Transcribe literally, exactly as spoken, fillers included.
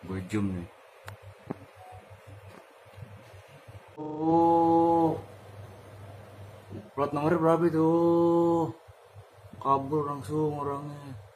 Gue jum nih. Oh, plat nomornya berapa itu? Kabur langsung orangnya.